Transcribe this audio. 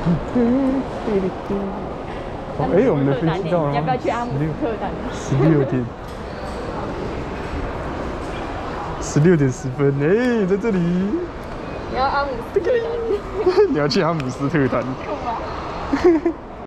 哎，我们的飞机到了吗？ 要不要去阿姆斯特丹 ？16点10分，哎，在这里。 你要阿姆斯特丹？ 你要去阿姆斯特丹？ 干嘛？